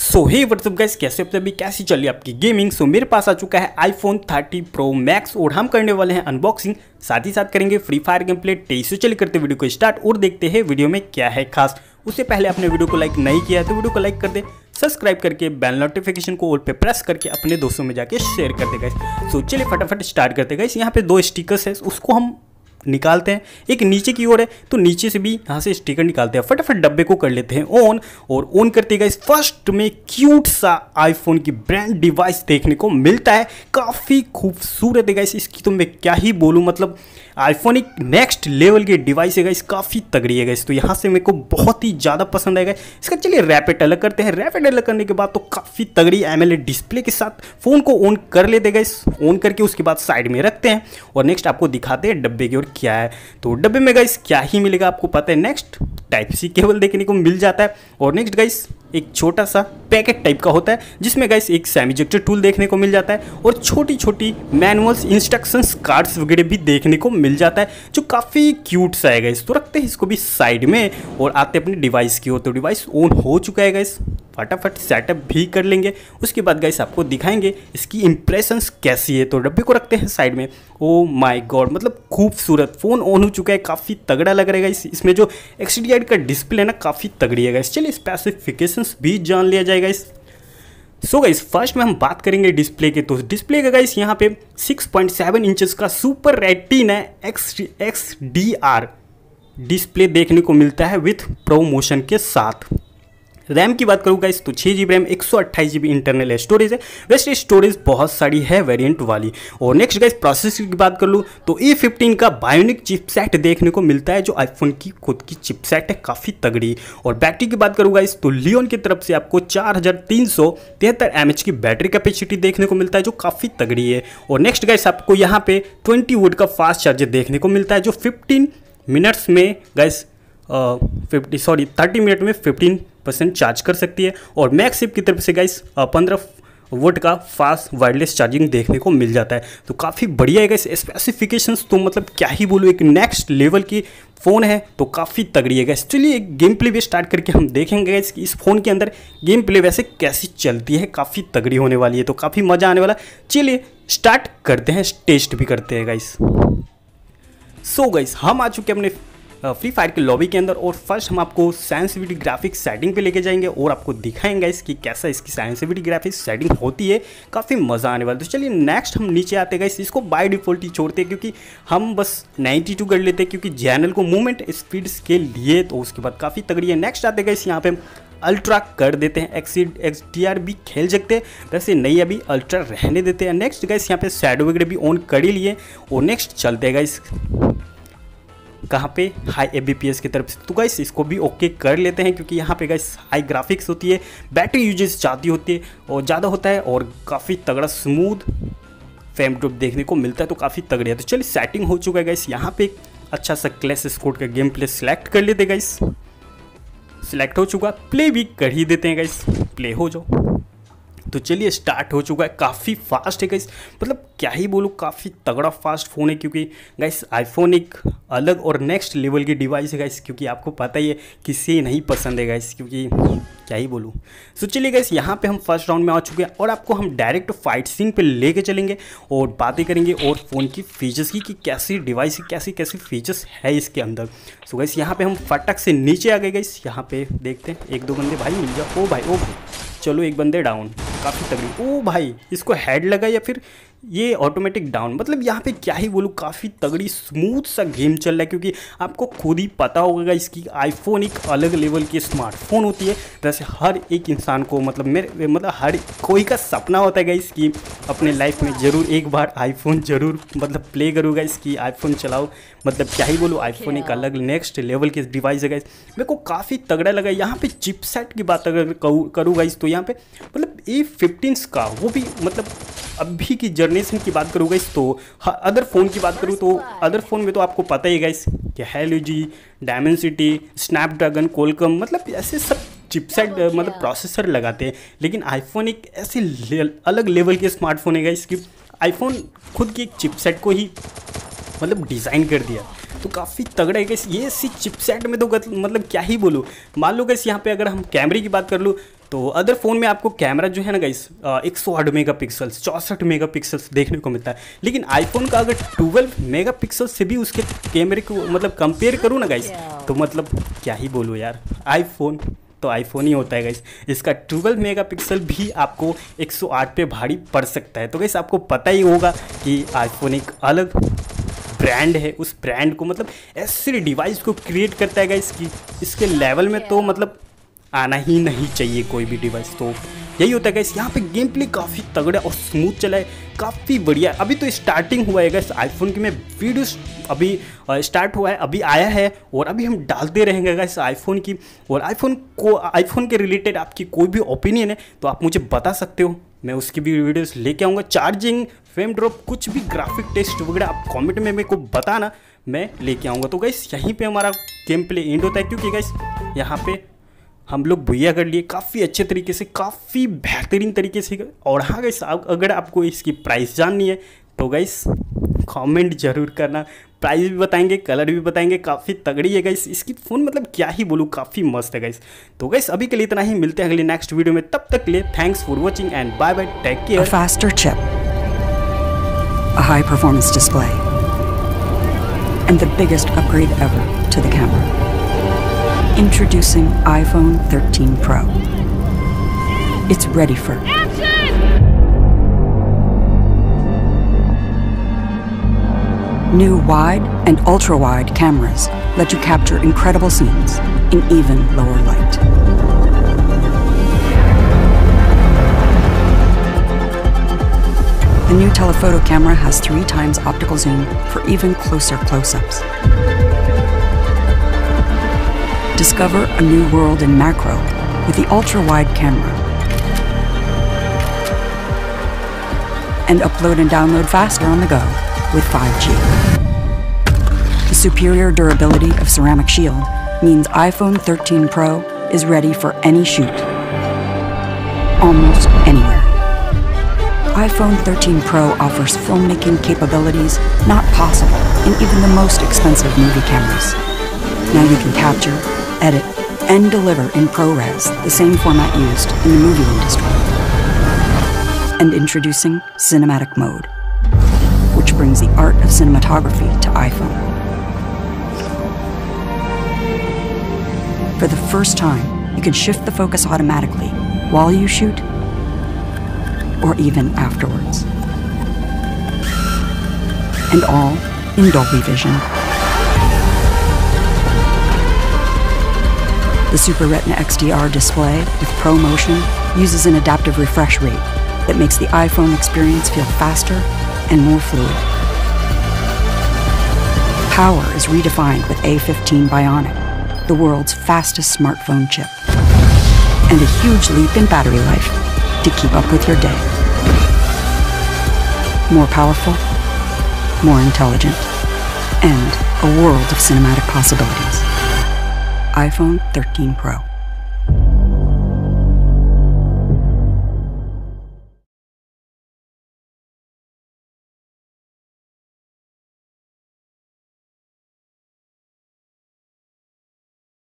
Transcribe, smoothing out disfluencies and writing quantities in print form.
सो हे WhatsApp guys, कैसे आप सभी, कैसी चल रही है आपकी गेमिंग। सो मेरे पास आ चुका है आईफोन 30 प्रो मैक्स और हम करने वाले हैं अनबॉक्सिंग, साथ ही साथ करेंगे free fire game play test. चलिए करते वीडियो को स्टार्ट और देखते हैं वीडियो में क्या है खास। उससे पहले आपने वीडियो को लाइक नहीं किया है तो वीडियो को लाइक कर दे, सब्सक्राइब करके बेल नोटिफिकेशन को ऑल पे प्रेस करके अपने दोस्तों में जाके शेयर कर दे गाइस। सो चलिए फटाफट स्टार्ट करते गाइस। यहाँ पे दो स्टिकर्स है, उसको हम निकालते हैं। एक नीचे की ओर है तो नीचे से भी यहाँ से स्टिकर निकालते हैं। फटाफट डब्बे को कर लेते हैं ऑन और ऑन करते गाइस फर्स्ट में क्यूट सा आईफोन की ब्रांड डिवाइस देखने को मिलता है। काफ़ी खूबसूरत है गाइस, इसकी तो मैं क्या ही बोलूँ, मतलब आईफोन एक नेक्स्ट लेवल की डिवाइस है गाइस, काफ़ी तगड़ी है गाइस। तो यहाँ से मेरे को बहुत ही ज़्यादा पसंद आएगा इसका। चलिए रैपिड अलग करते हैं। रैपिड अलग करने के बाद तो काफ़ी तगड़ी एमोलेड डिस्प्ले के साथ फ़ोन को ऑन कर लेते गाइस। ऑन करके उसके बाद साइड में रखते हैं और नेक्स्ट आपको दिखाते हैं डब्बे की ओर क्या है। तो डब्बे में गाइस क्या ही मिलेगा आपको पता है। नेक्स्ट टाइप सी केबल देखने को मिल जाता है और नेक्स्ट गाइस एक छोटा सा पैकेट टाइप का होता है जिसमें गाइस एक सेमी इजेक्टर टूल देखने को मिल जाता है और छोटी छोटी मैनुअल्स, इंस्ट्रक्शंस कार्ड्स वगैरह भी देखने को मिल जाता है जो काफ़ी क्यूट सा है गाइस। तो रखते हैं इसको भी साइड में और आते हैं अपने डिवाइस की ओर। तो डिवाइस ऑन हो चुका है गाइस, फटाफट सेटअप भी कर लेंगे। उसके बाद गाइस आपको दिखाएंगे इसकी इंप्रेशंस कैसी है। तो डब्बे को रखते हैं साइड में। ओ माय गॉड, मतलब खूबसूरत फ़ोन ऑन हो चुका है, काफ़ी तगड़ा लग रहा है गाइस। इसमें जो एक्सडीआई का डिस्प्ले है ना, काफ़ी तगड़ी है गाइस। चलिए स्पेसिफिकेशंस भी जान लिया जाएगा इस। सो गाइस फर्स्ट में हम बात करेंगे डिस्प्ले के। तो डिस्प्ले का गाइस यहाँ पे 6.7 इंचेस का सुपर रेटिना XDR डिस्प्ले देखने को मिलता है विथ प्रोमोशन के साथ। रैम की बात करूँ गाइस तो 6GB RAM, 128GB internal storage है। वैसे स्टोरेज बहुत सारी है वेरिएंट वाली। और नेक्स्ट गाइस प्रोसेसर की बात कर लूँ तो A15 का बायोनिक चिपसेट देखने को मिलता है जो आईफोन की खुद की चिपसेट है, काफ़ी तगड़ी। और बैटरी की बात करूँ गाइस तो लियोन की तरफ से आपको 4373 mAh की बैटरी कैपेसिटी देखने को मिलता है जो काफ़ी तगड़ी है। और नेक्स्ट गाइस आपको यहाँ पे 20 वोल्ट का फास्ट चार्जर देखने को मिलता है जो 15 मिनट्स में गाइस 30 मिनट में 15% चार्ज कर सकती है। और मैक्सिप की तरफ से गाइस 15 वोल्ट का फास्ट वायरलेस चार्जिंग देखने को मिल जाता है। तो काफ़ी बढ़िया है गाइस। स्पेसिफिकेशंस तो मतलब क्या ही बोलूँ, एक नेक्स्ट लेवल की फ़ोन है तो काफ़ी तगड़ी है गाइस। चलिए एक गेम प्ले भी स्टार्ट करके हम देखेंगे गाइस कि इस फ़ोन के अंदर गेम प्ले वैसे कैसी चलती है। काफ़ी तगड़ी होने वाली है तो काफ़ी मज़ा आने वाला। चलिए स्टार्ट करते हैं, टेस्ट भी करते हैं गाइस। सो गाइस हम आ चुके हैं अपने फ्री फायर के लॉबी के अंदर और फर्स्ट हम आपको सेंसिटिविटी ग्राफिक्स सेटिंग पे लेके जाएंगे और आपको दिखाएंगे इसकी कैसा इसकी सेंसिटिविटी ग्राफिक्स सेटिंग होती है। काफ़ी मज़ा आने वाला। तो चलिए नेक्स्ट हम नीचे आते हैं गाइस, इसको बाय डिफ़ॉल्ट ही छोड़ते हैं क्योंकि हम बस 92 कर लेते हैं क्योंकि चैनल को मूवमेंट स्पीड्स के लिए। तो उसके बाद काफ़ी तगड़ी है। नेक्स्ट आते हैं गाइस यहाँ पे अल्ट्रा कर देते हैं। XDR भी खेल सकते हैं, वैसे नहीं अभी अल्ट्रा रहने देते हैं। नेक्स्ट गाइस यहाँ पे शैडो वगैरह भी ऑन कर ही लिए और नेक्स्ट चलते हैं गाइस कहाँ पे हाई ABPS की तरफ से। तो गाइस इसको भी ओके कर लेते हैं क्योंकि यहाँ पे गाइस हाई ग्राफिक्स होती है, बैटरी यूजेज ज़्यादा होता है और काफ़ी तगड़ा स्मूथ फ्रेम ड्रॉप देखने को मिलता है तो काफ़ी तगड़ी है। तो चलिए सेटिंग हो चुका है गाइस। यहाँ पे एक अच्छा सा क्लैश स्क्वाड का गेम प्ले सिलेक्ट कर लेते हैं गाइस। सिलेक्ट हो चुका, प्ले भी कर ही देते हैं गाइस। प्ले हो जाओ। तो चलिए स्टार्ट हो चुका है। काफ़ी फास्ट है गाइस, मतलब क्या ही बोलूँ, काफ़ी तगड़ा फास्ट फ़ोन है क्योंकि गाइस आईफोन एक अलग और नेक्स्ट लेवल की डिवाइस है गाइस। क्योंकि आपको पता ही है किसी नहीं पसंद है गाइस, क्योंकि क्या ही बोलूँ। सो चलिए गाइस यहाँ पे हम फर्स्ट राउंड में आ चुके हैं और आपको हम डायरेक्ट फाइट सीन पे लेके चलेंगे और बातें करेंगे और फ़ोन की फीचर्स की कि कैसी डिवाइस की कैसी कैसी फीचर्स है इसके अंदर। सो गाइस यहाँ पे हम फटक से नीचे आ गए गाइस। यहाँ पे देखते हैं एक दो बंदे भाई मिल जाओ। ओ भाई चलो एक बंदे डाउन, काफ़ी तगड़ी। ओ भाई इसको हेड लगा या फिर ये ऑटोमेटिक डाउन, मतलब यहाँ पे क्या ही बोलूँ, काफ़ी तगड़ी स्मूथ सा गेम चल रहा है क्योंकि आपको खुद ही पता होगा इसकी आईफोन एक अलग लेवल की स्मार्टफोन होती है। वैसे हर एक इंसान को मतलब हर कोई का सपना होता है गाइस कि अपने लाइफ में ज़रूर एक बार आईफोन ज़रूर मतलब प्ले करूँगा इसकी, आईफोन चलाओ। मतलब क्या ही बोलूँ, आईफोन एक अलग नेक्स्ट लेवल की डिवाइस है गाइस। मेरे को काफ़ी तगड़ा लगा। यहाँ पे चिपसेट की बात अगर करूँ गाइस तो यहाँ पे मतलब A15 का वो भी मतलब अभी की जनरेशन की बात करूँ गाइस तो अदर फ़ोन की बात करूँ तो अदर फ़ोन में तो आपको पता ही गाइस कि Helio G, Dimensity, Snapdragon, Qualcomm, मतलब ऐसे सब चिपसेट मतलब प्रोसेसर लगाते हैं। लेकिन आईफोन एक ऐसे अलग लेवल के स्मार्टफोन है गाइस कि आईफोन खुद की एक चिपसेट को ही मतलब डिज़ाइन कर दिया। तो काफ़ी तगड़ा है गैस ये सी चिपसेट में। तो मतलब क्या ही बोलूँ, मान लो गैस यहाँ पे अगर हम कैमरे की बात कर लूँ तो अदर फ़ोन में आपको कैमरा जो है ना गाइस 108 मेगापिक्सल्स 64 मेगापिक्सल्स देखने को मिलता है, लेकिन आईफोन का अगर 12 मेगापिक्सल से भी उसके कैमरे को मतलब कंपेयर करूँ ना गाइस, तो मतलब क्या ही बोलूँ यार, आईफोन तो आईफोन ही होता है गाइस। इसका 12 मेगापिक्सल भी आपको 108 पे भारी पड़ सकता है। तो गाइस आपको पता ही होगा कि आईफोन एक अलग ब्रांड है, उस ब्रांड को मतलब ऐसे डिवाइस को क्रिएट करता है गाइस कि इसके लेवल में तो मतलब आना ही नहीं चाहिए कोई भी डिवाइस। तो यही होता है गाइस, यहाँ पे गेम प्ले काफ़ी तगड़ा और स्मूथ चला है, काफ़ी बढ़िया। अभी तो स्टार्टिंग हुआ है गाइस आईफोन की, मैं वीडियोस अभी स्टार्ट हुआ है, अभी आया है और अभी हम डालते रहेंगे गाइस आईफोन की। और आईफोन के रिलेटेड आपकी कोई भी ओपिनियन है तो आप मुझे बता सकते हो, मैं उसकी भी वीडियोस लेके आऊँगा। चार्जिंग, फ्रेम ड्रॉप, कुछ भी ग्राफिक टेस्ट वगैरह आप कमेंट में मेरे को बताना, मैं लेके आऊँगा। तो गाइस यहीं पे हमारा गेम प्ले एंड होता है, क्योंकि गाइस यहाँ पे हम लोग भैया कर लिए काफ़ी अच्छे तरीके से, काफ़ी बेहतरीन तरीके से। और हाँ गाइस, अगर आपको इसकी प्राइस जाननी है तो गाइस कमेंट जरूर करना, प्राइस भी बताएंगे, कलर भी बताएंगे, काफ़ी तगड़ी है गाइस इसकी फ़ोन, मतलब क्या ही बोलूँ, काफ़ी मस्त है गाइस। तो गाइस अभी के लिए इतना ही, मिलते हैं अगले नेक्स्ट वीडियो में, तब तक के लिए thanks for watching and bye bye, take care. A faster chip, a high performance display, and the biggest upgrade ever to the camera. Introducing iPhone 13 Pro. It's ready for action! New wide and ultra-wide cameras let you capture incredible scenes in even lower light. The new telephoto camera has 3 times optical zoom for even closer close-ups. Discover a new world in macro with the ultra-wide camera. And upload and download faster on the go with 5G. The superior durability of Ceramic Shield means iPhone 13 Pro is ready for any shoot, almost anywhere. iPhone 13 Pro offers filmmaking capabilities not possible in even the most expensive movie cameras. Now you can capture, edit, and deliver in ProRes, the same format used in the movie industry. And introducing Cinematic Mode, which brings the art of cinematography to iPhone. For the first time, you can shift the focus automatically while you shoot, or even afterwards. And all in Dolby Vision. The Super Retina XDR display with ProMotion uses an adaptive refresh rate that makes the iPhone experience feel faster and more fluid. Power is redefined with A15 Bionic, the world's fastest smartphone chip, and a huge leap in battery life to keep up with your day. More powerful, more intelligent, and a world of cinematic possibilities. iPhone 13 Pro.